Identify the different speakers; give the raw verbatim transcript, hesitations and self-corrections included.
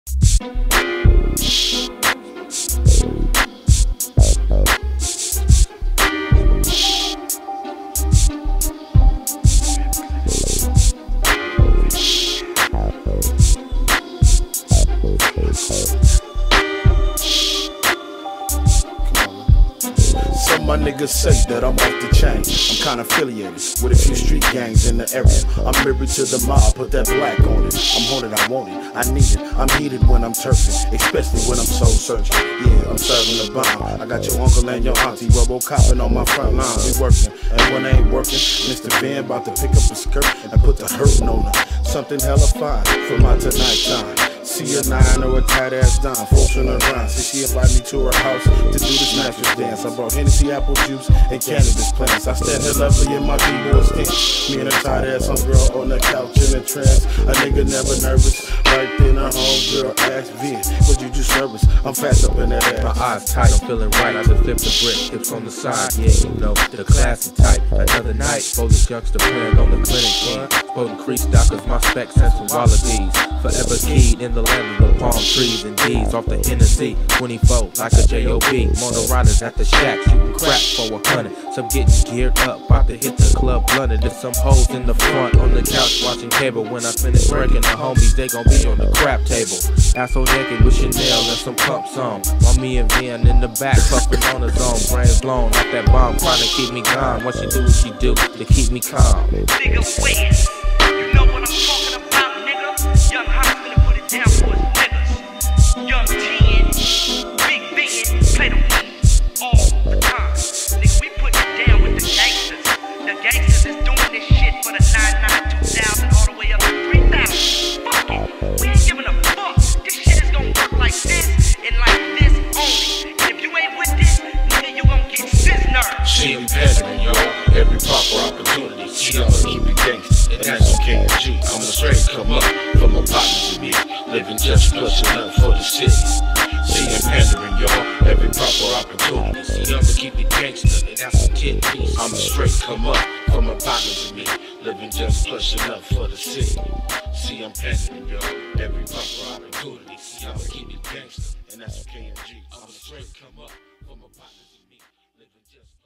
Speaker 1: My niggas say that I'm off the chain. I'm kinda affiliated with a few street gangs in the area. I'm married to the mob, put that black on it. I'm haunted, I want it, I need it. I'm heated when I'm turfing, especially when I'm soul searching. Yeah, I'm serving the bomb. I got your uncle and your auntie robo-copping on my front line. We working, and when I ain't working, Mister Ben about to pick up a skirt and put the hurtin' on her. Something hella fine for my tonight time. See a nine or a tight ass dime, folks in her grind. See, she invite me to her house to do this mattress dance. I brought Hennessy apple juice and cannabis plants. I stand here lovely in my b-boy stance. Me and a tight ass homegirl on the couch in a trance. A nigga never nervous. Right then her homegirl asked Vin, would you do service? I'm fast up in that ass.
Speaker 2: My eyes tight, I'm feeling right. I just flipped the brick, hips on the side. Yeah, you know, the classy type. Another night, for this youngster playing on the clinic team. Supposed to crease dockers, my specs and some wallabies. Forever keyed in the land of the palm trees and D's off the Hennessy. twenty-four like a J O B. Motor riders at the shack shooting crap for a hundred. Some getting geared up, about to hit the club blunted. There's some hoes in the front on the couch watching cable. When I finish breaking the homies, they gon' be on the crap table. Asshole naked with Chanel and some pumps on. While me and Vin in the back puffing on his own. Brains blown off that bomb, trying to keep me calm. What she do, what she do to keep me calm.
Speaker 3: Nigga, wait. You know what I'm talking about, nigga? Young Hot finna put it down for his niggas. Young ten, Big Ben, play the weed all the time. Nigga, we put it down with the gangsters. The gangsters is doing this shit for the nine nine, two thousand, all the way up to three thousand. Fuck it. We ain't giving a fuck. This shit is gonna work like this and like this only. And if you ain't with this, nigga, you gon' get scissors.
Speaker 1: See him peddling, yo, every proper opportunity. See, I'ma keep it gangsta, and that's on K and G. I'ma straight come up from my partners and me, living just plus enough for the city. See him pandering, yo, every proper opportunity. See, I'ma keep it gangsta, and that's on ten piece. I'ma straight come up from my partners and me, living just plus enough for the city. See, I'm pandering, yo, every proper opportunity. See, I'ma keep it gangsta, and that's on K and G. I'ma straight come up from my partners and me, living just